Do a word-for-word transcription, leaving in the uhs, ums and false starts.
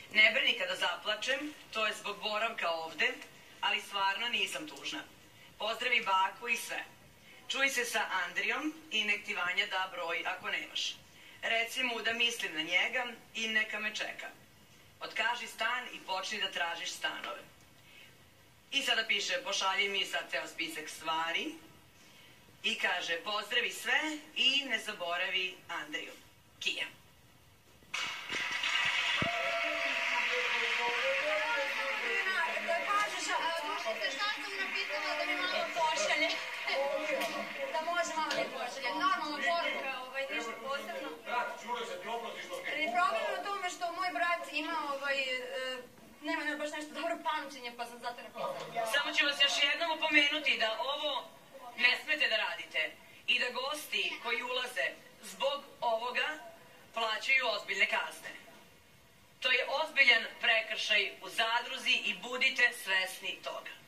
Ne brini kada zaplačem, to je zbog boravka ovde, ali stvarno nisam tužna. Pozdravi baku i sve. Čuj se sa Andrijom i nek ti Vanja da broj ako nemaš. Reci mu da mislim na njega i neka me čeka. Otkaži stan i počni da tražiš stanove. I sada piše, pošalji mi sad ceo spisak stvari i kaže, pozdravi sve i ne zaboravi Andriju. Kija. Slušajte, šta sam napitala da mi malo pošalje? Da može malo ne pošalje. Normalno poruka, ništa posebno. Brat, čuvaj se, ti oprosti što ti... Problem je u tome što moj brat ima ovaj... nema baš nešto dobro pamćenje, pa sam zato ne postavila. Samo ću vas još jednom upomenuti da ovo ne smete da radite i da gosti koji ulaze zbog ovoga plaćaju ozbiljne kazne. To je ozbiljan prekršaj u zadruzi i budite svesni toga.